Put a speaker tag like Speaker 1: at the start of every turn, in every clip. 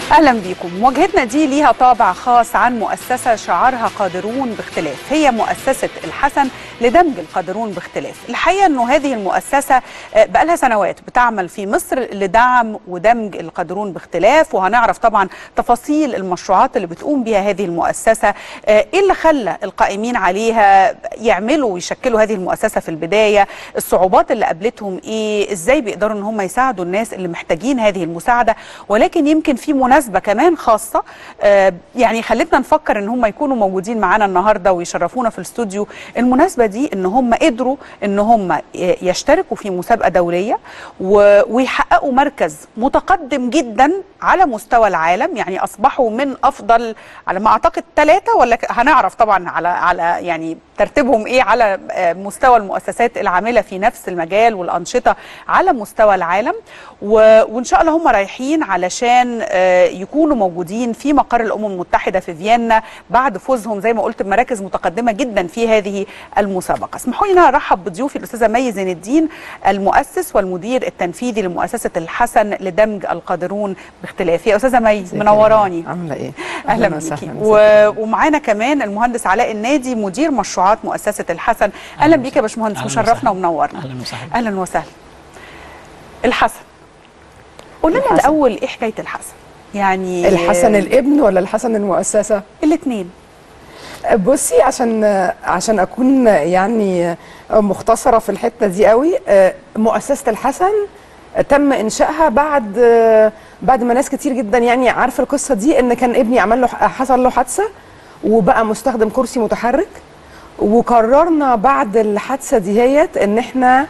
Speaker 1: اهلا بيكم. مواجهتنا دي ليها طابع خاص عن مؤسسه شعارها قادرون باختلاف، هي مؤسسه الحسن لدمج القادرون باختلاف. الحقيقه انه هذه المؤسسه بقى لها سنوات بتعمل في مصر لدعم ودمج القادرون باختلاف، وهنعرف طبعا تفاصيل المشروعات اللي بتقوم بها هذه المؤسسه، ايه اللي خلى القائمين عليها يعملوا ويشكلوا هذه المؤسسه في البدايه، الصعوبات اللي قابلتهم ايه، ازاي بيقدروا ان هم يساعدوا الناس اللي محتاجين هذه المساعده. ولكن يمكن في مناسبة كمان خاصة يعني خلتنا نفكر ان هم يكونوا موجودين معانا النهاردة ويشرفونا في الاستوديو. المناسبة دي ان هم قدروا ان هم يشتركوا في مسابقة دولية ويحققوا مركز متقدم جدا على مستوى العالم، يعني اصبحوا من افضل على ما اعتقد 3 ولا هنعرف طبعا على يعني ترتيبهم ايه على مستوى المؤسسات العاملة في نفس المجال والأنشطة على مستوى العالم. وان شاء الله هم رايحين علشان يكونوا موجودين في مقر الأمم المتحدة في فيينا بعد فوزهم زي ما قلت بمراكز متقدمة جدا في هذه المسابقة. اسمحوا لي ارحب بضيوفي الأستاذة مي زين الدين، المؤسس والمدير التنفيذي لمؤسسة الحسن لدمج القادرون باختلاف. يا أستاذة مي منوراني.
Speaker 2: عاملة ايه؟
Speaker 1: اهلا بيكي. ومعانا كمان المهندس علاء النادي مدير مشروعات مؤسسة الحسن. اهلا بيك يا باشمهندس، مشرفنا ومنورنا.
Speaker 3: اهلا وسهلا.
Speaker 1: اهلا وسهلا. الحسن، قول لنا الاول ايه حكايه الحسن؟ يعني
Speaker 2: الحسن الابن ولا الحسن المؤسسه؟
Speaker 1: الاثنين.
Speaker 2: بصي، عشان اكون يعني مختصره في الحته دي قوي، مؤسسه الحسن تم انشائها بعد ما ناس كتير جدا يعني عارفه القصه دي، ان كان ابني حصل له حادثه وبقى مستخدم كرسي متحرك، وقررنا بعد الحادثه ديت ان احنا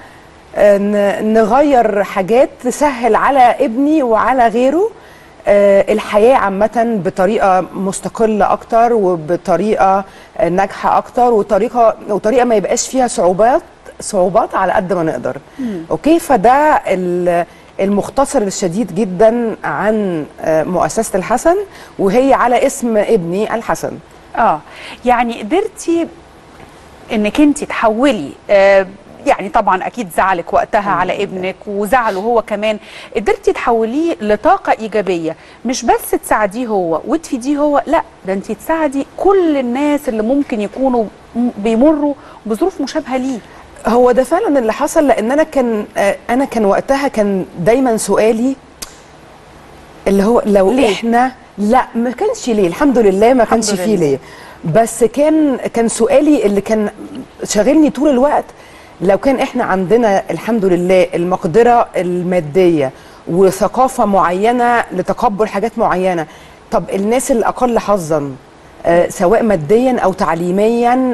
Speaker 2: نغير حاجات تسهل على ابني وعلى غيره الحياة عامة بطريقة مستقلة أكتر وبطريقة ناجحة أكتر وطريقة ما يبقاش فيها صعوبات على قد ما نقدر. أوكي، فده المختصر الشديد جدا عن مؤسسة الحسن، وهي على اسم ابني الحسن.
Speaker 1: يعني قدرتي انك انت تحولي يعني طبعا اكيد زعلك وقتها على ابنك وزعله هو كمان، قدرتي تحوليه لطاقه ايجابيه، مش بس تساعديه هو وتفيديه هو، لا ده انت تساعدي كل الناس اللي ممكن يكونوا بيمروا بظروف مشابهه ليه.
Speaker 2: هو ده فعلا اللي حصل، لان انا كان وقتها كان دايما سؤالي اللي هو لو ليه؟ احنا لا ما كانش ليه، الحمد لله ما كانش فيه ليه، بس كان سؤالي اللي كان شاغلني طول الوقت، لو كان احنا عندنا الحمد لله المقدرة المادية وثقافة معينة لتقبل حاجات معينة، طب الناس الأقل حظا سواء ماديا أو تعليميا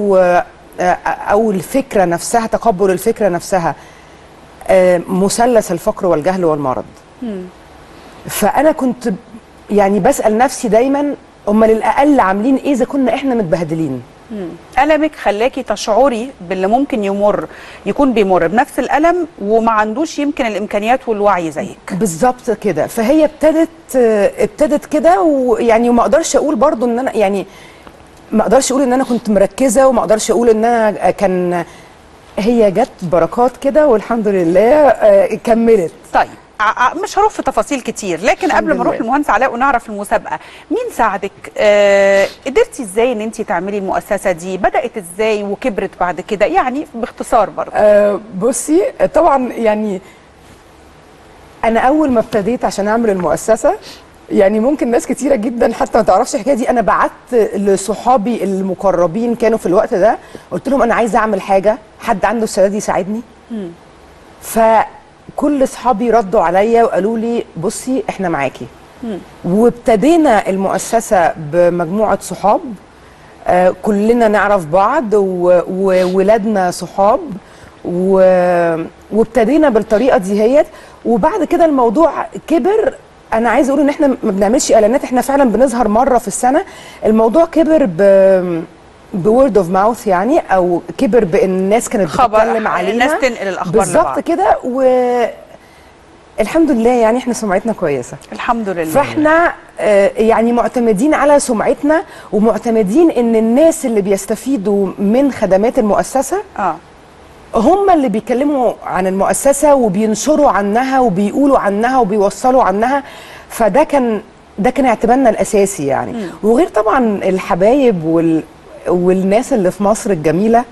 Speaker 2: أو الفكرة نفسها، تقبل الفكرة نفسها، مثلث الفقر والجهل والمرض. فأنا كنت يعني بسأل نفسي دايما، أمال الأقل عاملين إيه إذا كنا إحنا متبهدلين؟
Speaker 1: ألمك خلاكي تشعري باللي ممكن يكون بيمر بنفس الألم وما عندوش يمكن الإمكانيات والوعي زيك.
Speaker 2: بالظبط كده. فهي ابتدت كده، ويعني وما اقدرش اقول برضو ان انا يعني ما اقدرش اقول ان انا كنت مركزه، وما اقدرش اقول ان انا هي جت بركات كده والحمد لله كملت.
Speaker 1: طيب مش هروح في تفاصيل كتير، لكن قبل ما نروح للمهندس علاء ونعرف المسابقه، مين ساعدك؟ قدرتي ازاي ان انت تعملي المؤسسه دي؟ بدات ازاي وكبرت بعد كده؟ يعني باختصار برضه.
Speaker 2: بصي، طبعا يعني انا اول ما ابتديت عشان اعمل المؤسسه، يعني ممكن ناس كتيره جدا حتى ما تعرفش الحكايه دي، انا بعت لصحابي المقربين كانوا في الوقت ده، قلت لهم انا عايزه اعمل حاجه، حد عنده السداد يساعدني؟ كل اصحابي ردوا عليا وقالوا لي بصي احنا معاكي. وابتدينا المؤسسه بمجموعه صحاب، كلنا نعرف بعض وولادنا صحاب، وابتدينا بالطريقه دي هيت. وبعد كده الموضوع كبر. انا عايزه اقول ان احنا ما بنعملش اعلانات، احنا فعلا بنظهر مره في السنه. الموضوع كبر بورد اوف ماوث، يعني او كبر بان الناس كانت بتتكلم علينا،
Speaker 1: الناس تنقل الاخبار
Speaker 2: بالظبط كده. والحمد لله يعني احنا سمعتنا كويسه الحمد لله. فاحنا يعني معتمدين على سمعتنا، ومعتمدين ان الناس اللي بيستفيدوا من خدمات المؤسسه هم اللي بيتكلموا عن المؤسسه وبينشروا عنها وبيقولوا عنها وبيوصلوا عنها. فده كان ده كان اعتمادنا الاساسي يعني. وغير طبعا الحبايب والناس اللي في مصر الجميله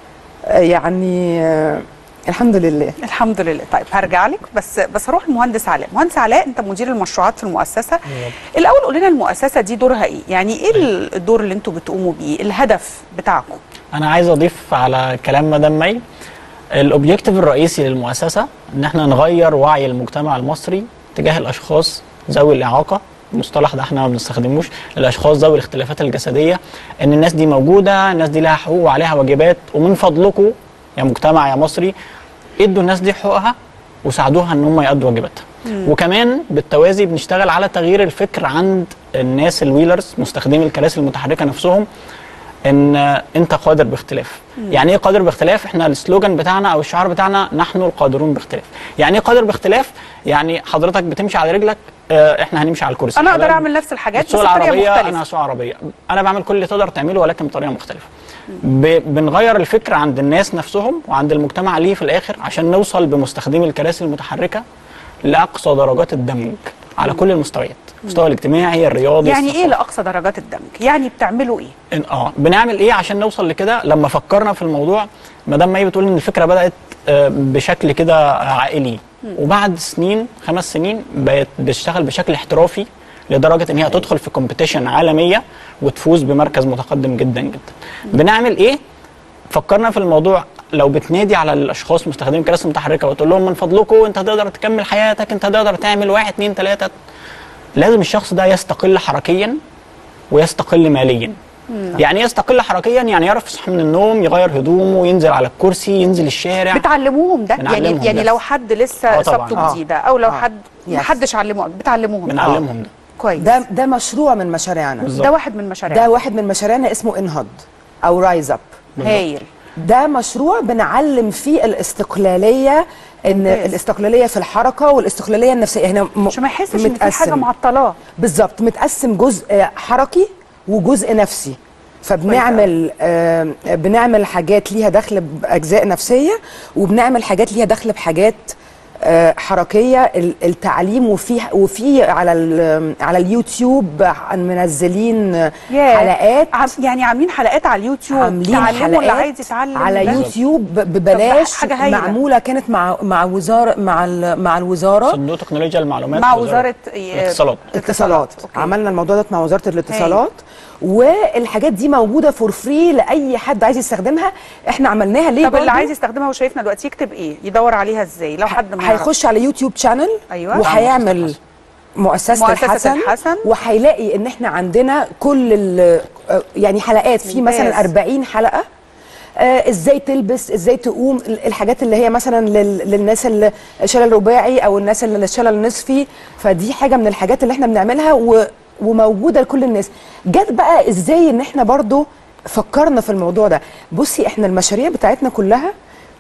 Speaker 2: يعني الحمد لله.
Speaker 1: الحمد لله. طيب هرجع لك بس هروح المهندس علاء. مهندس علاء، انت مدير المشروعات في المؤسسه. الاول قول لنا المؤسسه دي دورها ايه؟ يعني ايه الدور اللي انتوا بتقوموا بيه؟ الهدف بتاعكم؟
Speaker 3: انا عايز اضيف على كلام مدام مي، الاوبجيكتيف الرئيسي للمؤسسه ان احنا نغير وعي المجتمع المصري تجاه الاشخاص ذوي الاعاقه. المصطلح ده احنا ما بنستخدموش، الاشخاص ذوي الاختلافات الجسديه، ان الناس دي موجوده، الناس دي لها حقوق وعليها واجبات، ومن فضلكم يا مجتمع يا مصري ادوا الناس دي حقوقها وساعدوها ان هم يأدوا واجباتها. وكمان بالتوازي بنشتغل على تغيير الفكر عند الناس الويلرز مستخدمي الكراسي المتحركه نفسهم، ان انت قادر باختلاف. يعني ايه قادر باختلاف؟ احنا السلوجان بتاعنا او الشعار بتاعنا نحن القادرون باختلاف. يعني ايه قادر باختلاف؟ يعني حضرتك بتمشي على رجلك، احنا هنمشي على الكرسي.
Speaker 1: انا اقدر اعمل نفس الحاجات بس
Speaker 3: بطريقه
Speaker 1: مختلفه.
Speaker 3: انا هسوق عربيه، انا بعمل كل اللي تقدر تعمله ولكن بطريقه مختلفه. بنغير الفكر عند الناس نفسهم وعند المجتمع ليه في الاخر عشان نوصل بمستخدمي الكراسي المتحركه لاقصى درجات الدمج على كل المستويات، المستوى الاجتماعي، الرياضي.
Speaker 1: يعني ايه لاقصى درجات الدمج؟ يعني بتعملوا ايه؟
Speaker 3: بنعمل ايه عشان نوصل لكده؟ لما فكرنا في الموضوع مدام مي بتقول ان الفكره بدات بشكل كده عائلي، وبعد سنين 5 سنين بقت بتشتغل بشكل احترافي لدرجه ان هي تدخل في كومبيتيشن عالميه وتفوز بمركز متقدم جدا جدا. بنعمل ايه؟ فكرنا في الموضوع، لو بتنادي على الاشخاص مستخدمين الكراسي المتحركه وتقول لهم من فضلكم انت هتقدر تكمل حياتك، انت هتقدر تعمل 1 2 3، لازم الشخص ده يستقل حركيا ويستقل ماليا. يعني ايه يستقل حركيا؟ يعني يعرف يصحى من النوم، يغير هدومه، ينزل على الكرسي، ينزل الشارع.
Speaker 1: بتعلموهم ده؟ يعني
Speaker 3: ده.
Speaker 1: لو حد لسه اصابته جديده او لو حد ما حدش علمه، بتعلموهم ده؟
Speaker 3: بنعلمهم ده.
Speaker 1: كويس.
Speaker 2: ده مشروع من مشاريعنا.
Speaker 1: ده واحد من مشاريعنا.
Speaker 2: ده واحد من مشاريعنا اسمه انهض او رايز اب.
Speaker 1: هايل.
Speaker 2: ده مشروع بنعلم فيه الاستقلاليه، ان الاستقلاليه في الحركه والاستقلاليه النفسيه. هنا
Speaker 1: عشان ما يحسش ان في حاجه معطلاه.
Speaker 2: بالظبط، متقسم جزء حركي وجزء نفسي. فبنعمل بنعمل حاجات ليها دخل باجزاء نفسيه، وبنعمل حاجات ليها دخل بحاجات حركيه. التعليم وفي على اليوتيوب منزلين حلقات.
Speaker 1: يعني عاملين حلقات على اليوتيوب،
Speaker 2: عاملين حلقات
Speaker 1: اللي عايز يتعلم
Speaker 2: على يوتيوب ببلاش، معموله كانت مع وزاره مع الوزاره،
Speaker 3: صندوق تكنولوجيا المعلومات،
Speaker 1: مع وزاره
Speaker 2: الاتصالات. عملنا الموضوع ده مع وزاره الاتصالات. والحاجات دي موجوده فور فري لاي حد عايز يستخدمها. احنا عملناها ليه؟
Speaker 1: طب اللي عايز يستخدمها وشايفنا دلوقتي يكتب ايه؟ يدور عليها ازاي لو حد ما
Speaker 2: هيخش على يوتيوب شانل.
Speaker 1: ايوه.
Speaker 2: وهيعمل مؤسسة الحسن وهيلاقي ان احنا عندنا كل يعني حلقات في مثلا 40 حلقه. ازاي تلبس، ازاي تقوم، الحاجات اللي هي مثلا للناس اللي شلل رباعي او الناس اللي شلل نصفي. فدي حاجه من الحاجات اللي احنا بنعملها وموجوده لكل الناس. جت بقى ازاي ان احنا برضو فكرنا في الموضوع ده. بصي، احنا المشاريع بتاعتنا كلها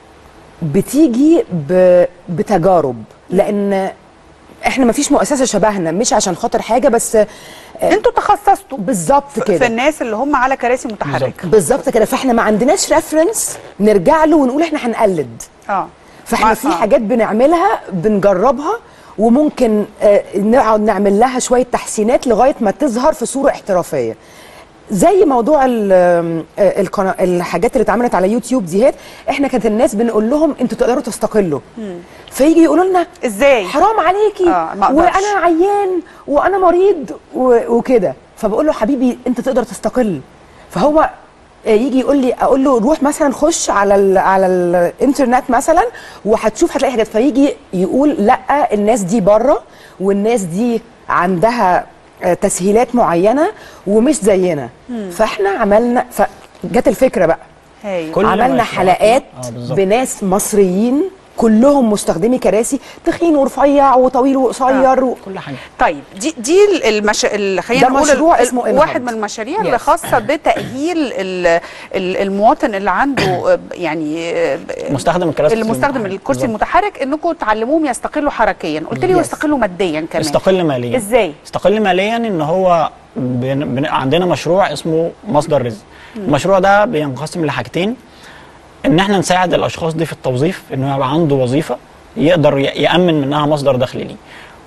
Speaker 2: بتيجي بتجارب، لان احنا ما فيش مؤسسه شبهنا، مش عشان خاطر حاجه، بس
Speaker 1: انتوا تخصصتوا
Speaker 2: بالظبط كده
Speaker 1: في الناس اللي هم على كراسي متحركه.
Speaker 2: بالظبط كده. فاحنا ما عندناش ريفرنس نرجع له ونقول احنا هنقلد. فاحنا في حاجات بنعملها بنجربها، وممكن نقعد نعمل لها شويه تحسينات لغايه ما تظهر في صوره احترافيه. زي موضوع الحاجات اللي اتعملت على يوتيوب ديت. احنا كانت الناس بنقول لهم انتوا تقدروا تستقلوا، فيجي يقولوا لنا
Speaker 1: ازاي؟
Speaker 2: حرام عليكي، وانا عيان وانا مريض وكده. فبقول له حبيبي انت تقدر تستقل. فهو يجي يقول لي، اقول له روح مثلا خش على الانترنت مثلا وهتشوف هتلاقي حاجات. فيجي يقول لا، الناس دي بره والناس دي عندها تسهيلات معينه ومش زينا. فاحنا عملنا، فجت الفكره بقى. عملنا حلقات بناس مصريين كلهم مستخدمي كراسي، تخين ورفيع وطويل وقصير
Speaker 3: كل حاجه.
Speaker 1: طيب دي خلينا نقول
Speaker 2: مشروع اسمه
Speaker 1: واحد من المشاريع اللي خاصه بتاهيل المواطن اللي عنده يعني
Speaker 3: مستخدم
Speaker 1: الكرسي المتحرك، انكم تعلموهم يستقلوا حركيا. قلت لي يستقلوا ماديا كمان.
Speaker 3: يستقل ماليا.
Speaker 1: ازاي؟
Speaker 3: يستقل ماليا ان هو عندنا مشروع اسمه مصدر رزق. المشروع ده بينقسم لحاجتين، ان احنا نساعد الاشخاص دي في التوظيف، انه يبقى عنده وظيفه يقدر يامن منها مصدر دخل ليه،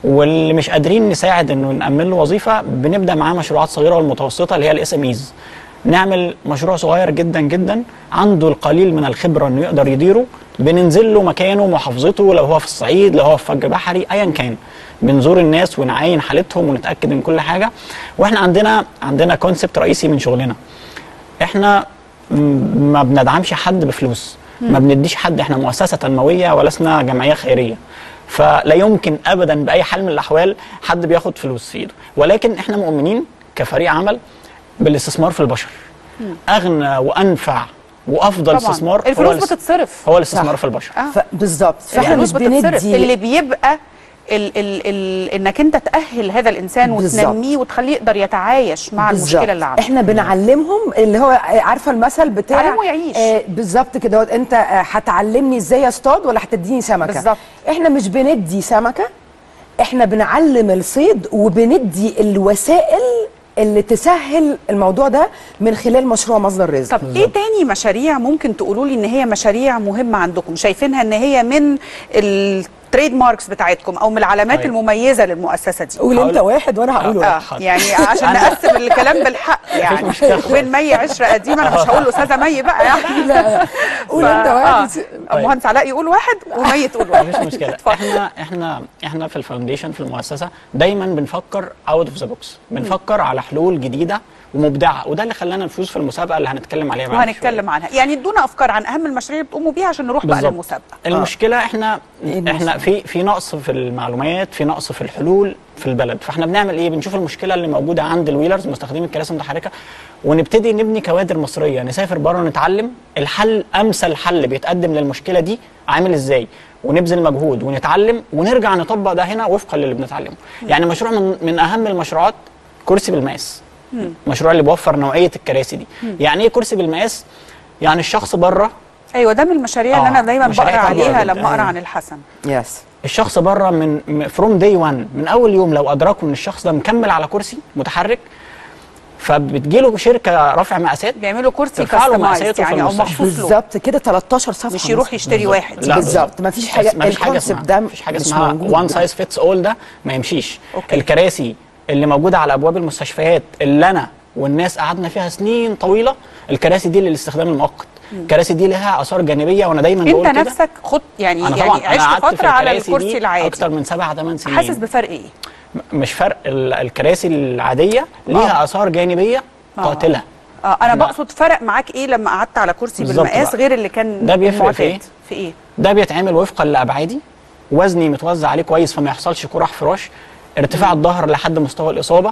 Speaker 3: واللي مش قادرين نساعد انه نأمن له وظيفه بنبدا معاه مشروعات صغيره والمتوسطه اللي هي الاس ام ايز. نعمل مشروع صغير جدا جدا عنده القليل من الخبره انه يقدر يديره، بننزل له مكانه محافظته، لو هو في الصعيد، لو هو في فج بحري، ايا كان، بنزور الناس ونعاين حالتهم ونتاكد من كل حاجه. واحنا عندنا كونسبت رئيسي من شغلنا، احنا ما بندعمش حد بفلوس، ما بنديش حد، احنا مؤسسه تنمويه ولسنا جمعيه خيريه، فلا يمكن ابدا باي حال من الاحوال حد بياخد فلوس في ايده، ولكن احنا مؤمنين كفريق عمل بالاستثمار في البشر. اغنى وانفع وافضل
Speaker 1: طبعاً.
Speaker 3: استثمار
Speaker 1: الفلوس بتتصرف،
Speaker 3: هو الاستثمار في البشر.
Speaker 2: بالظبط. فاحنا
Speaker 1: يعني
Speaker 2: مش بندي
Speaker 1: اللي بيبقى انك انت تأهل هذا الانسان وتنميه وتخليه يقدر يتعايش مع المشكله اللي عنده.
Speaker 2: احنا بنعلمهم اللي هو عارفه المثل بتاع
Speaker 1: تعلمه يعيش.
Speaker 2: بالظبط كده. انت هتعلمني ازاي اصطاد ولا هتديني سمكه؟
Speaker 1: بالظبط.
Speaker 2: احنا مش بندي سمكه، احنا بنعلم الصيد وبندي الوسائل اللي تسهل الموضوع ده من خلال مشروع مصدر رزق.
Speaker 1: طب ايه تاني مشاريع ممكن تقولوا لي ان هي مشاريع مهمه عندكم، شايفينها ان هي من التريد ماركس بتاعتكم او من العلامات المميزه للمؤسسه دي؟
Speaker 2: قول انت واحد وانا هقول واحد.
Speaker 1: يعني عشان نقسم الكلام بالحق يعني. وين مي عشره قديمه، انا مش هقول استاذه مي بقى يعني.
Speaker 2: لا قول انت واحد.
Speaker 1: مهندس علاء يقول واحد ومي تقول واحد.
Speaker 3: مفيش مشكله. احنا في الفاونديشن في المؤسسه دايما بنفكر اوت اوف ذا بوكس، بنفكر على حلول جديده ومبدعه، وده اللي خلانا نفوز في المسابقه اللي هنتكلم عليها بعد شويه.
Speaker 1: وهنتكلم عنها، يعني ادونا افكار عن اهم المشاريع اللي بتقوموا بيها عشان نروح بقى للمسابقه.
Speaker 3: المشكله احنا في نقص في المعلومات، في نقص في الحلول في البلد، فاحنا بنعمل ايه؟ بنشوف المشكله اللي موجوده عند الويلرز مستخدمين الكراسي المتحركه، ونبتدي نبني كوادر مصريه، نسافر بره نتعلم الحل، امثل حل بيتقدم للمشكله دي عامل ازاي، ونبذل مجهود ونتعلم ونرجع نطبق ده هنا وفقا للي بنتعلمه. يعني مشروع من اهم المشروعات كرسي بالمقاس. مشروع اللي بيوفر نوعيه الكراسي دي. يعني ايه كرسي بالمقاس؟ يعني الشخص بره.
Speaker 1: ايوه، ده من المشاريع اللي انا دايما بقرا عليها لما اقرا عن الحسن.
Speaker 2: يس.
Speaker 3: الشخص بره من فروم داي 1، من اول يوم لو ادركوا ان الشخص ده مكمل على كرسي متحرك، فبتجيله شركه رفع مقاسات
Speaker 1: بيعملوا كرسي كاستمايز يعني او مخصوص له.
Speaker 2: بالظبط كده 13 صفحه،
Speaker 1: مش يروح يشتري واحد.
Speaker 2: بالظبط. ما فيش حاجه، الكونسيبت ده
Speaker 3: مفيش حاجه اسمها وان سايز فيتس اول، ده ما يمشيش.
Speaker 1: أوكي.
Speaker 3: الكراسي اللي موجوده على ابواب المستشفيات اللي انا والناس قعدنا فيها سنين طويله، الكراسي دي للاستخدام المؤقت. الكراسي دي لها اثار جانبيه، وانا دايما بقول كده.
Speaker 1: انت نفسك خد يعني عشت فتره على الكرسي العادي
Speaker 3: اكتر من 7-8 سنين.
Speaker 1: حاسس بفرق ايه؟
Speaker 3: مش فرق، الكراسي العاديه ليها اثار جانبيه قاتله.
Speaker 1: انا بقصد فرق معاك ايه لما قعدت على كرسي بالمقاس غير اللي كان
Speaker 3: ده بيفرق في
Speaker 1: ايه؟
Speaker 3: ده بيتعمل وفقا لابعادي، وزني متوزع عليه كويس فما يحصلش قرح فراش، ارتفاع الظهر لحد مستوى الاصابه،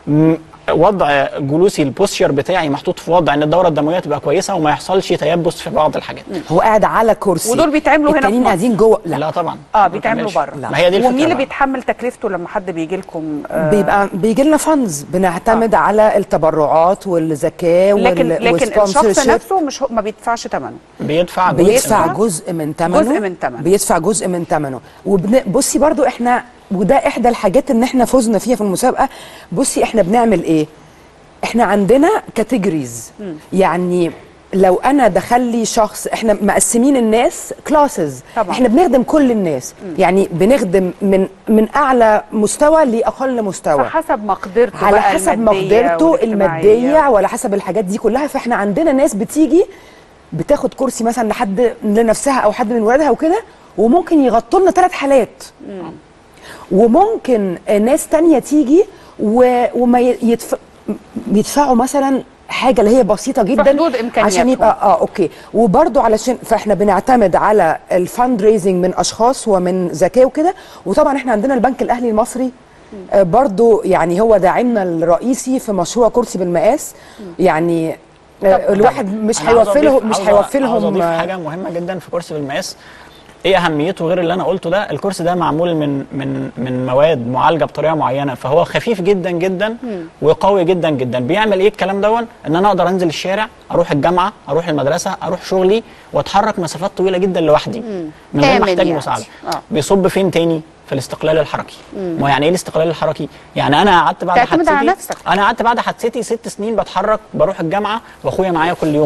Speaker 3: وضع جلوسي البوستشر بتاعي محطوط في وضع ان الدوره الدمويه تبقى كويسه وما يحصلش تيبس في بعض الحاجات.
Speaker 2: هو قاعد على كرسي،
Speaker 1: ودول بيتعملوا هنا في مصر؟
Speaker 2: قاعدين جوه؟
Speaker 3: لا طبعا.
Speaker 1: بيتعملوا بره.
Speaker 3: ما هي دي الفكره.
Speaker 1: ومين اللي بيتحمل تكلفته لما حد بيجي لكم؟
Speaker 2: بيجي لنا فاندز، بنعتمد على التبرعات والزكاه
Speaker 1: لكن الشخص نفسه مش ما بيدفعش ثمنه.
Speaker 3: بيدفع
Speaker 2: جزء من ثمنه. بيدفع جزء من ثمنه. وبصي برضو احنا، وده احدى الحاجات ان احنا فزنا فيها في المسابقه. بصي احنا بنعمل ايه؟ احنا عندنا كاتيجوريز، يعني لو انا دخل لي شخص، احنا مقسمين الناس كلاسز، احنا بنخدم كل الناس. يعني بنخدم من اعلى مستوى لاقل مستوى،
Speaker 1: فحسب مقدرته،
Speaker 2: على حسب مقدرته الماديه وعلى حسب الحاجات دي كلها. فاحنا عندنا ناس بتيجي بتاخد كرسي مثلا لحد لنفسها او حد من ولادها وكده، وممكن يغطوا لنا 3 حالات. وممكن ناس تانية تيجي وما يدفعوا مثلا حاجه اللي هي بسيطه جدا
Speaker 1: في حدود امكانياتهم
Speaker 2: عشان يبقى اوكي. وبرده علشان فاحنا بنعتمد على الفاند ريزنج من اشخاص ومن زكاه وكده. وطبعا احنا عندنا البنك الاهلي المصري برضو، يعني هو داعمنا الرئيسي في مشروع كرسي بالمقاس. يعني الواحد مش هيوفر لهم
Speaker 3: عاوز اضيف حاجه مهمه جدا في كرسي بالمقاس. ايه اهميته غير اللي انا قلته ده؟ الكرسي ده معمول من مواد معالجه بطريقه معينه، فهو خفيف جدا جدا وقوي جدا جدا. بيعمل ايه الكلام دون؟ ان انا اقدر انزل الشارع، اروح الجامعه، اروح المدرسه، اروح شغلي، واتحرك مسافات طويله جدا لوحدي من غير ما احتاج مساعده. بيصب فين تاني؟ في الاستقلال الحركي. ما يعني ايه الاستقلال الحركي؟ يعني انا قعدت بعد حادثتي، 6 سنين بتحرك، بروح الجامعه واخويا معايا كل يوم.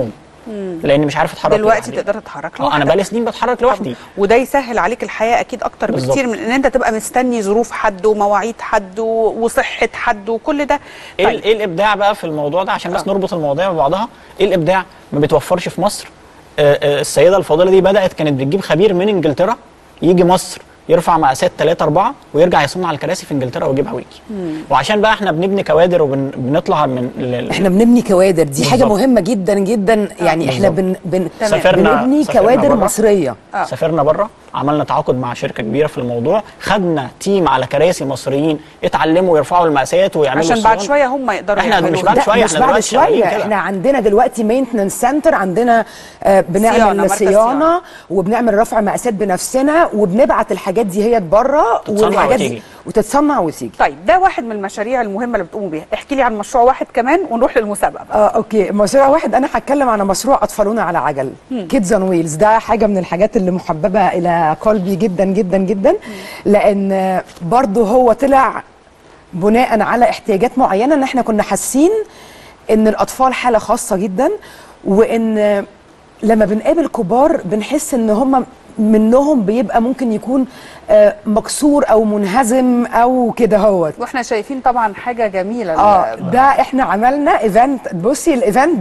Speaker 3: لان مش عارف اتحرك
Speaker 1: دلوقتي
Speaker 3: لوحدي.
Speaker 1: تقدر تتحرك لوحدك.
Speaker 3: انا بقالي سنين بتحرك لوحدي.
Speaker 1: وده يسهل عليك الحياه اكيد اكتر
Speaker 3: بالظبط.
Speaker 1: بكتير من ان انت تبقى مستني ظروف حد ومواعيد حد وصحه حد وكل ده.
Speaker 3: ايه الابداع بقى في الموضوع ده عشان بس نربط المواضيع ببعضها؟ ايه الابداع؟ ما بيتوفرش في مصر. السيده الفاضله دي كانت بتجيب خبير من انجلترا يجي مصر يرفع مقاسات 3 4 ويرجع يصنع الكراسي في انجلترا ويجيبها ويجي. وعشان بقى احنا بنبني كوادر وبنطلع من
Speaker 2: احنا بنبني كوادر، دي
Speaker 3: بالزبط.
Speaker 2: حاجه مهمه جدا جدا. يعني احنا بنبني كوادر مصريه.
Speaker 3: سافرنا بره، عملنا تعاقد مع شركه كبيره في الموضوع، خدنا تيم على كراسي مصريين اتعلموا يرفعوا المقاسات ويعملوا
Speaker 1: عشان بعد شويه هم يقدروا
Speaker 3: احنا
Speaker 1: يعملوا
Speaker 3: مش بعد شويه،
Speaker 2: مش بعد شويه، احنا عندنا دلوقتي مينتنس سنتر، عندنا بنعمل صيانه وبنعمل رفع مقاسات بنفسنا وبنبعت الحاجات دي هي بره والحاجات دي وتتصنع وتيجي.
Speaker 1: طيب ده واحد من المشاريع المهمه اللي بتقوموا بيها، احكي لي عن مشروع واحد كمان ونروح للمسابقه بقى.
Speaker 2: اوكي، مشروع واحد انا هتكلم عن مشروع اطفالنا على عجل، كيدز اون ويلز. ده حاجه من الحاجات اللي محببه الى قلبي جدا جدا جدا، لان برضه هو طلع بناء على احتياجات معينه، ان احنا كنا حاسين ان الاطفال حاله خاصه جدا، وان لما بنقابل كبار بنحس ان هم منهم بيبقى ممكن يكون مكسور او منهزم او كده هوت.
Speaker 1: واحنا شايفين طبعا حاجه جميله.
Speaker 2: ده احنا عملنا ايفنت. بصي الايفنت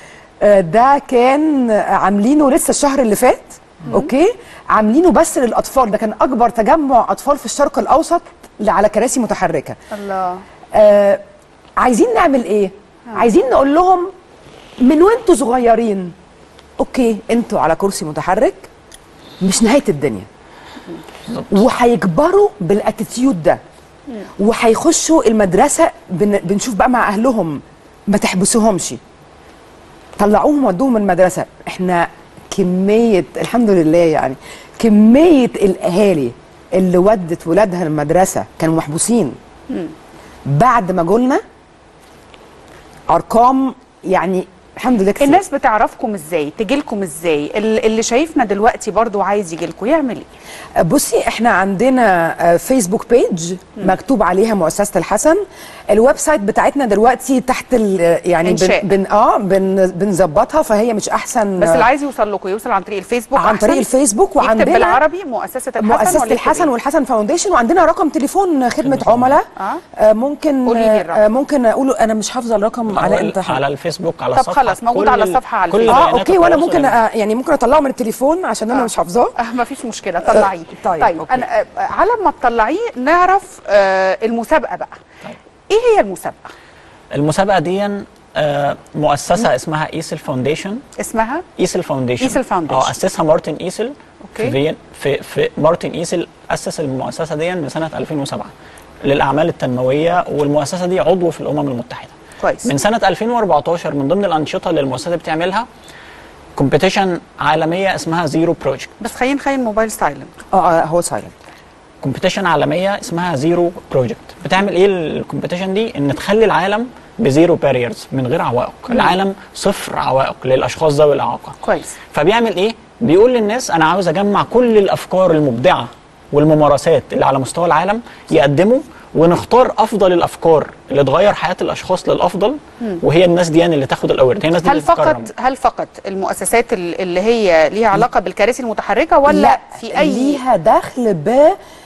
Speaker 2: ده كان عاملينه لسه الشهر اللي فات. اوكي، عاملينه بس للاطفال. ده كان اكبر تجمع اطفال في الشرق الاوسط على كراسي متحركه.
Speaker 1: الله.
Speaker 2: عايزين نعمل ايه؟ عايزين نقول لهم من وانتوا صغيرين، اوكي انتوا على كرسي متحرك مش نهايه الدنيا، وهيكبروا بالاتيتيود ده، وهيخشوا المدرسه. بنشوف بقى مع اهلهم، ما تحبسوهمش، طلعوهم ودوهم المدرسه. احنا كميه الحمد لله، يعني كميه الاهالي اللي ودت ولادها المدرسه كانوا محبوسين بعد ما جولنا ارقام، يعني الحمد لله كتير.
Speaker 1: الناس بتعرفكم ازاي؟ تجي لكم ازاي؟ اللي شايفنا دلوقتي برضو عايز يجي لكم يعمل ايه؟
Speaker 2: بصي، احنا عندنا فيسبوك بيج مكتوب عليها مؤسسة الحسن. الويب سايت بتاعتنا دلوقتي تحت يعني بنظبطها، فهي مش احسن.
Speaker 1: بس اللي عايز يوصل لكم يوصل عن طريق الفيسبوك.
Speaker 2: عن طريق الفيسبوك،
Speaker 1: وعندنا يكتب بالعربي مؤسسة الحسن
Speaker 2: والحسن فاونديشن، وعندنا رقم تليفون خدمة عملاء. ممكن اقوله، انا مش حافظه الرقم على امتى.
Speaker 3: على الفيسبوك، على
Speaker 1: الصفحه. طب خلاص، موجود على الصفحه على الفيسبوك.
Speaker 2: اوكي، وانا ممكن يعني ممكن اطلعه من التليفون عشان انا مش حافظاه.
Speaker 1: ما فيش مشكله، طلعيه. طيب انا على ما تطلعيه نعرف المسابقه بقى. طيب. ايه هي المسابقه؟
Speaker 3: المسابقه دي مؤسسه اسمها ايسل فاونديشن.
Speaker 1: اسمها
Speaker 3: ايسل فاونديشن.
Speaker 1: ايسل فاونديشن.
Speaker 3: اسسها مارتن ايسل.
Speaker 1: اوكي.
Speaker 3: في مارتن ايسل اسس المؤسسه دي من سنه 2007 للاعمال التنمويه، والمؤسسه دي عضو في الامم المتحده.
Speaker 1: كويس.
Speaker 3: من سنه 2014 من ضمن الانشطه اللي المؤسسه بتعملها كومبيتيشن عالميه اسمها زيرو بروجكت.
Speaker 1: بس خلينا نخلي الموبايل سايلنت.
Speaker 2: هو سايلنت.
Speaker 3: كومبيتيشن عالميه اسمها زيرو بروجكت. بتعمل ايه الكومبيتيشن دي؟ ان تخلي العالم بزيرو باريرز، من غير عوائق. العالم صفر عوائق للاشخاص ذوي الاعاقه.
Speaker 1: كويس.
Speaker 3: فبيعمل ايه؟ بيقول للناس انا عاوز اجمع كل الافكار المبدعه والممارسات اللي على مستوى العالم يقدموا، ونختار افضل الافكار اللي تغير حياه الاشخاص للافضل، وهي الناس دي يعني اللي تاخد الاورد. هي الناس دي
Speaker 1: هل فقط المؤسسات اللي هي ليها علاقه بالكراسي المتحركه، ولا
Speaker 2: لا
Speaker 1: في اي
Speaker 2: ليها دخل ب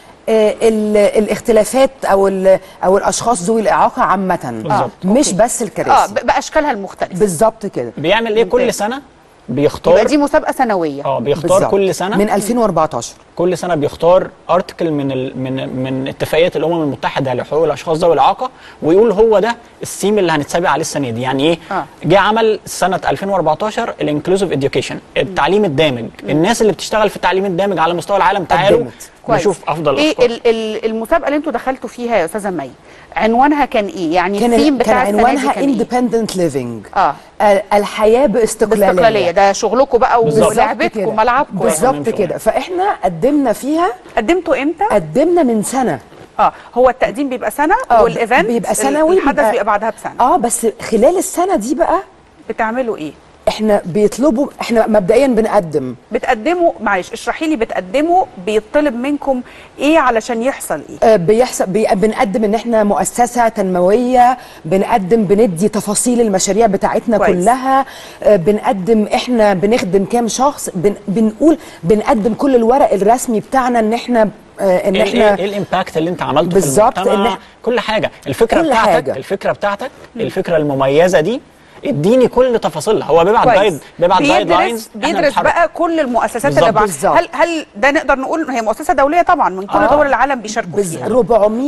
Speaker 2: الاختلافات او الاشخاص ذوي الاعاقه عامه، مش بس الكراسي،
Speaker 1: باشكالها المختلفه.
Speaker 2: بالظبط كده.
Speaker 3: بيعمل ايه كل سنه؟ بيختار.
Speaker 1: يبقى دي مسابقه سنويه.
Speaker 3: بيختار بالزبط. كل سنه
Speaker 2: من 2014
Speaker 3: كل سنه بيختار ارتكل من اتفاقيه الامم المتحده لحقوق الاشخاص ذوي الاعاقه، ويقول هو ده السيم اللي هنتسابق عليه السنه دي. يعني ايه؟ جه عمل سنه 2014 الانكلوزيف اديوكيشن، التعليم الدامج. الناس اللي بتشتغل في التعليم الدامج على مستوى العالم تعالوا نشوف افضل
Speaker 1: الافكار. ايه المسابقه اللي انتوا دخلتوا فيها يا استاذه مي؟ عنوانها كان ايه؟ يعني الثيم بتاع
Speaker 2: كان عنوانها اندبندنت ليفينج. الحياه باستقلاليه.
Speaker 1: ده شغلكم بقى ولعبتكم وملعبكم.
Speaker 2: بالظبط كده. فاحنا قدمنا فيها.
Speaker 1: قدمتوا امتى؟
Speaker 2: قدمنا من سنه.
Speaker 1: هو التقديم بيبقى سنه، والايفنت
Speaker 2: بيبقى سنوي،
Speaker 1: الحدث بيبقى بعدها بسنه.
Speaker 2: بس خلال السنه دي بقى
Speaker 1: بتعملوا ايه؟
Speaker 2: احنا بيطلبوا، احنا مبدئيا
Speaker 1: بتقدموا، معلش اشرحي لي، بتقدموا بيطلب منكم ايه علشان يحصل ايه؟
Speaker 2: بنقدم ان احنا مؤسسه تنمويه، بندي تفاصيل المشاريع بتاعتنا
Speaker 1: كويس.
Speaker 2: كلها، بنقدم احنا بنخدم كام شخص، بنقدم كل الورق الرسمي بتاعنا ان احنا
Speaker 3: ايه الامباكت اللي انت عملته
Speaker 2: بالظبط،
Speaker 3: في المجتمع، كل حاجه، الفكره
Speaker 2: كل
Speaker 3: بتاعتك
Speaker 2: حاجة.
Speaker 3: الفكره بتاعتك الفكره المميزه دي اديني كل تفاصيلها. هو بيبعت جايد لاينز،
Speaker 1: بيدرس بقى كل المؤسسات اللي
Speaker 2: بالظبط.
Speaker 1: هل ده نقدر نقول هي مؤسسه دوليه طبعا من كل دول العالم بيشاركوا فيها؟
Speaker 2: 400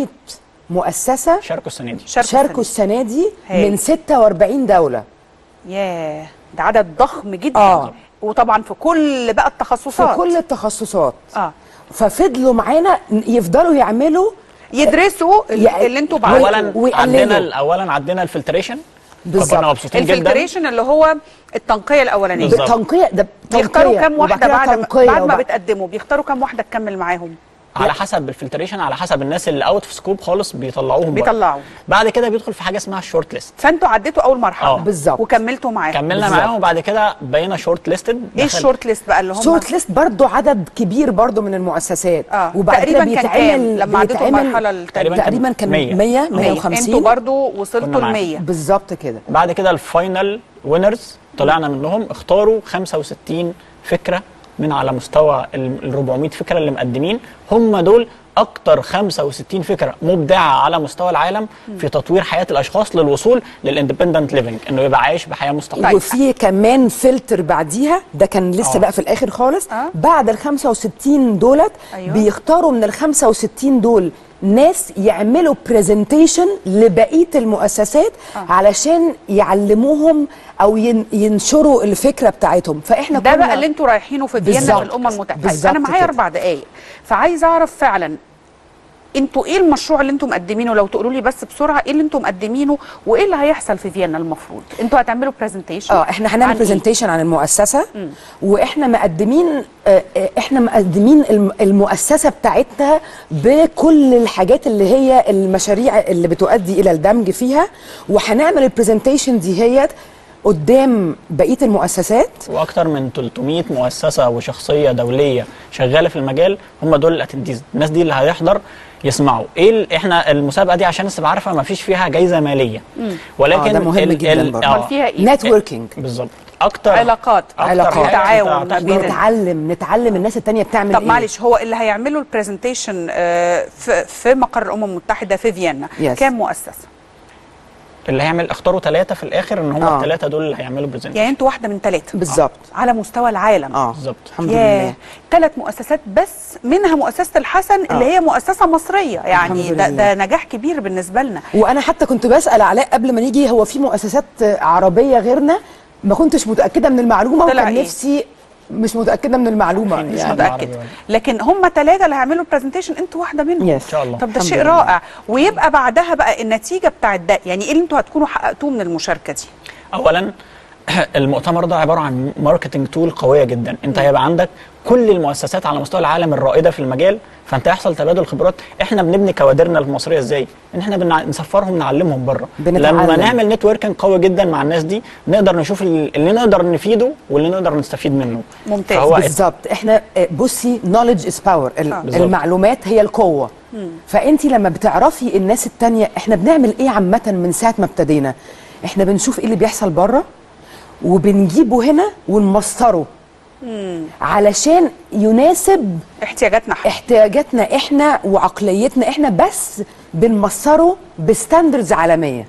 Speaker 2: مؤسسه
Speaker 3: شاركوا
Speaker 2: السنه دي من 46 دوله.
Speaker 1: ياه، ده عدد ضخم جدا. وطبعا في كل بقى التخصصات،
Speaker 2: في كل التخصصات. ففضلوا معانا يفضلوا يعملوا
Speaker 1: يدرسوا اللي انتوا بعتوه.
Speaker 3: اولا عندنا الفلتريشن،
Speaker 2: بالظبط.
Speaker 3: كنا مبسوطين جدا.
Speaker 1: الفلتريشن اللي هو التنقيه الاولانيه.
Speaker 2: بيختاروا
Speaker 1: كام واحده بعد ما بتقدموا، بيختاروا كام واحده تكمل معاهم
Speaker 3: على حسب الفلتريشن، على حسب الناس اللي اوت في سكوب خالص بيطلعوهم بعد كده بيدخل في حاجه اسمها الشورت ليست.
Speaker 1: فانتوا عديتوا اول مرحله
Speaker 2: بالظبط
Speaker 1: وكملتوا معاهم.
Speaker 3: كملنا معاهم وبعد كده بقينا شورت ليستد.
Speaker 1: ايه الشورت ليست بقى اللي هم؟
Speaker 2: شورت ليست برضو عدد كبير برضو من المؤسسات.
Speaker 1: وبعد كده بيتعمل لما عديتوا المرحله
Speaker 2: تقريبا كان 150.
Speaker 1: انتوا برضو وصلتوا ل 100
Speaker 2: بالظبط كده.
Speaker 3: بعد كده الفاينل وينرز طلعنا منهم، اختاروا 65 فكره من على مستوى ال 400 فكره اللي مقدمين. هم دول اكتر 65 فكره مبدعه على مستوى العالم في تطوير حياه الاشخاص للوصول للاندبندنت ليفنج، انه يبقى عايش بحياه مستقله.
Speaker 2: وفي كمان فلتر بعديها، ده كان لسه بقى في الاخر خالص. بعد ال 65 دولت بيختاروا من ال 65 دول ناس يعملوا برزنتيشن لبقيه المؤسسات علشان يعلموهم او ينشروا الفكره بتاعتهم. فاحنا
Speaker 1: ده بقى اللي انتوا رايحينه في فيينا والامم المتحده. انا معايا 4 دقائق، فعايزه اعرف فعلا انتوا ايه المشروع اللي انتوا مقدمينه، لو تقولوا لي بس بسرعه ايه اللي انتوا مقدمينه وايه اللي هيحصل في فيينا. المفروض انتوا هتعملوا برزنتيشن.
Speaker 2: احنا هنعمل برزنتيشن عن المؤسسه. واحنا مقدمين المؤسسه بتاعتنا بكل الحاجات اللي هي المشاريع اللي بتؤدي الى الدمج فيها، وهنعمل البرزنتيشن دي هي قدام بقيه المؤسسات.
Speaker 3: واكتر من 300 مؤسسه وشخصيه دوليه شغاله في المجال، هم دول الاتنديز، الناس دي اللي هيحضر يسمعوا احنا المسابقه دي عشان تبقى عارفه ما فيش فيها جايزه ماليه، ولكن
Speaker 2: ده مهم جدا برضه.
Speaker 1: فيها ايه؟
Speaker 2: نتوركينج.
Speaker 3: بالظبط، اكتر
Speaker 1: علاقات تعاون،
Speaker 2: نتعلم الناس التانية بتعمل
Speaker 1: طب معلش، هو اللي هيعملوا البرزنتيشن في مقر الامم المتحده في فيينا كام مؤسسه؟
Speaker 3: اللي هيعمل اختاروا 3 في الاخر، ان هم ال3 دول اللي هيعملوا برزنتيشن.
Speaker 1: يعني انتوا واحده من 3
Speaker 2: بالظبط
Speaker 1: على مستوى العالم.
Speaker 3: بالظبط.
Speaker 2: الحمد لله.
Speaker 1: 3 مؤسسات بس، منها مؤسسه الحسن اللي هي مؤسسه مصريه، يعني ده نجاح كبير بالنسبه لنا.
Speaker 2: وانا حتى كنت بسال علاء قبل ما نيجي، هو في مؤسسات عربيه غيرنا؟ ما كنتش متاكده من المعلومه، وكان نفسي مش متاكده من المعلومه،
Speaker 1: مش متاكده، لكن هم 3 اللي هيعملوا برزنتيشن، انتوا واحده منهم
Speaker 3: ان شاء الله.
Speaker 1: طب ده شيء رائع. ويبقى بعدها بقى النتيجه بتاعت ده، يعني ايه اللي انتوا هتكونوا حققتوه من المشاركه دي؟
Speaker 3: اولا المؤتمر ده عباره عن ماركتنج تول قويه جدا. انت هيبقى عندك كل المؤسسات على مستوى العالم الرائده في المجال، فانت هيحصل تبادل خبرات. احنا بنبني كوادرنا المصريه ازاي؟ ان احنا نسفرهم نعلمهم بره. لما نعمل نتوركينج قوي جدا مع الناس دي، نقدر نشوف اللي نقدر نفيده واللي نقدر نستفيد منه.
Speaker 1: ممتاز.
Speaker 2: بالظبط. احنا بصي، knowledge is power. المعلومات هي القوه. فانت لما بتعرفي الناس التانية، احنا بنعمل ايه عامه من ساعه ما ابتدينا؟ احنا بنشوف ايه اللي بيحصل بره وبنجيبه هنا ونمسطره علشان يناسب احتياجاتنا احنا وعقليتنا احنا، بس بنمسطره بستاندردز عالميه.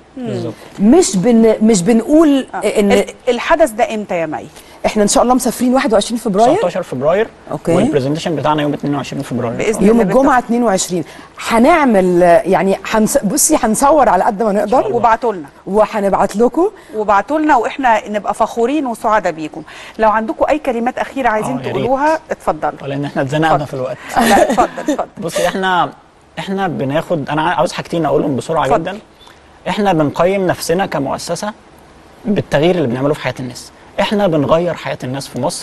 Speaker 2: مش بنقول ان
Speaker 1: الحدث ده امتى يا مي؟
Speaker 2: احنا ان شاء الله مسافرين 21 فبراير
Speaker 3: 19 فبراير.
Speaker 2: اوكي.
Speaker 3: والبرزنتيشن بتاعنا يوم 22 فبراير
Speaker 1: باذن
Speaker 2: يوم الجمعه 22. هنعمل يعني بصي هنصور على قد ما نقدر
Speaker 1: وابعتوا لنا،
Speaker 2: وهنبعت لكم
Speaker 1: وابعتوا لنا، واحنا نبقى فخورين وسعداء بيكم. لو عندكم اي كلمات اخيره عايزين تقولوها اتفضلوا،
Speaker 3: لان احنا اتزنقنا في الوقت.
Speaker 1: لا اتفضل.
Speaker 3: بصي، احنا بناخد، انا عاوز حاجتين اقولهم بسرعه جدا. احنا بنقيم نفسنا كمؤسسه بالتغيير اللي بنعمله في حياه الناس. احنا بنغير حياه الناس في مصر،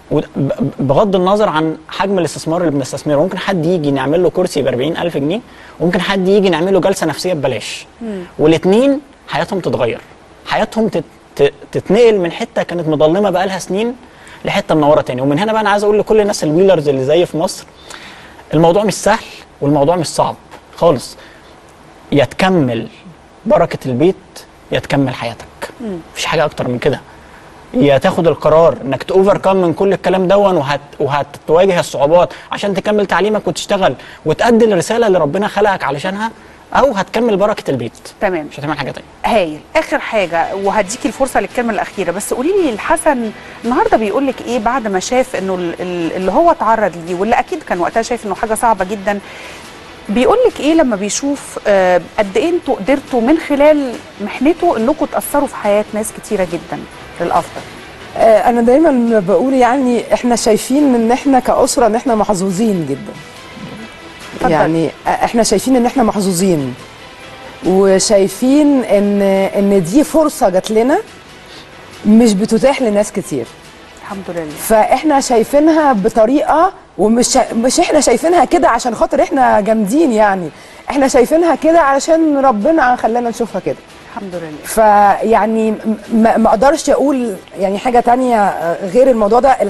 Speaker 3: بغض النظر عن حجم الاستثمار اللي بنستثمره. ممكن حد يجي نعمل له كرسي ب 40,000 جنيه، وممكن حد يجي نعمل له جلسه نفسيه ببلاش، والاثنين حياتهم تتغير، حياتهم تتنقل من حته كانت مظلمه بقالها سنين لحته منوره تاني. ومن هنا بقى انا عايز اقول لكل الناس الويلرز اللي زي في مصر، الموضوع مش سهل والموضوع مش صعب خالص. يا تكمل بركه البيت يا تكمل حياتك، مفيش حاجه اكتر من كده. يا تاخد القرار انك تاوفركم من كل الكلام دون وهتواجه الصعوبات عشان تكمل تعليمك وتشتغل وتأدي الرساله اللي ربنا خلقك علشانها، او هتكمل بركه البيت.
Speaker 1: تمام،
Speaker 3: مش هتعمل حاجه تانية.
Speaker 1: هايل. اخر حاجه وهديكي الفرصه للكلمه الاخيره، بس قولي لي الحسن النهارده بيقول لك ايه بعد ما شاف انه اللي هو اتعرض ليه، واللي اكيد كان وقتها شايف انه حاجه صعبه جدا، بيقول لك ايه لما بيشوف قد ايه انتوا قدرتوا من خلال محنته انكم تاثروا في حياه ناس كتيره جدا للافضل؟
Speaker 2: انا دايما بقول يعني احنا شايفين ان احنا كأسرة ان احنا محظوظين جدا.
Speaker 1: فضل.
Speaker 2: يعني احنا شايفين ان احنا محظوظين، وشايفين ان دي فرصة جات لنا مش بتتاح لناس كتير.
Speaker 1: الحمد لله.
Speaker 2: فاحنا شايفينها بطريقة، مش احنا شايفينها كده عشان خاطر احنا جامدين، يعني احنا شايفينها كده علشان ربنا خلانا نشوفها كده.
Speaker 1: الحمد لله.
Speaker 2: فيعني ما اقدرش اقول يعني حاجه تانية غير الموضوع ده.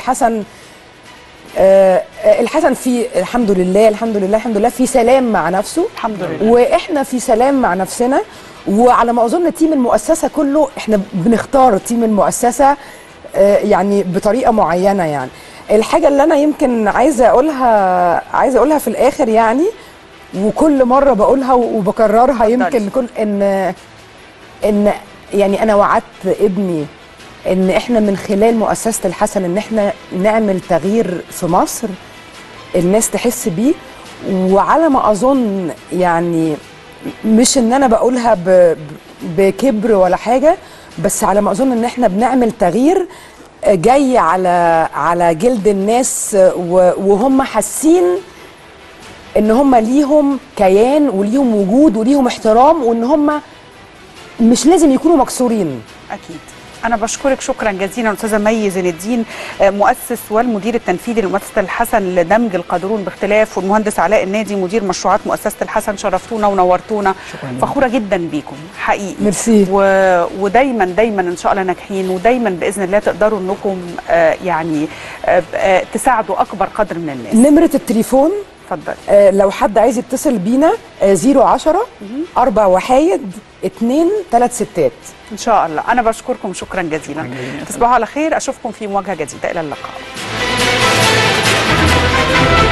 Speaker 2: الحسن في الحمد لله الحمد لله الحمد لله في سلام مع نفسه،
Speaker 1: الحمد لله،
Speaker 2: واحنا في سلام مع نفسنا. وعلى ما اظن تيم المؤسسه كله احنا بنختار تيم المؤسسه يعني بطريقه معينه. يعني الحاجه اللي انا يمكن عايزه اقولها في الاخر، يعني وكل مره بقولها وبكررها يمكن كل ان يعني انا وعدت ابني ان احنا من خلال مؤسسه الحسن ان احنا نعمل تغيير في مصر الناس تحس بيه. وعلى ما اظن يعني مش ان انا بقولها بكبر ولا حاجه، بس على ما اظن ان احنا بنعمل تغيير جاي على جلد الناس، وهم حاسين ان هم ليهم كيان وليهم وجود وليهم احترام، وان هم مش لازم يكونوا مكسورين.
Speaker 1: اكيد. أنا بشكرك شكرا جزيلا أستاذة مي زين الدين، مؤسس والمدير التنفيذي لمؤسسة الحسن لدمج القادرون باختلاف، والمهندس علاء النادي مدير مشروعات مؤسسة الحسن. شرفتونا ونورتونا، فخورة جدا بيكم حقيقي.
Speaker 2: ميرسي.
Speaker 1: ودايما دايما إن شاء الله ناجحين، ودايما بإذن الله تقدروا أنكم يعني تساعدوا أكبر قدر من الناس.
Speaker 2: نمرة التليفون
Speaker 1: اتفضل.
Speaker 2: لو حد عايز يتصل بينا 010 4 وحايد 2 3 6.
Speaker 1: إن شاء الله. أنا بشكركم شكرا جزيلا. تصبحوا على خير، أشوفكم في مواجهة جديدة. إلى اللقاء.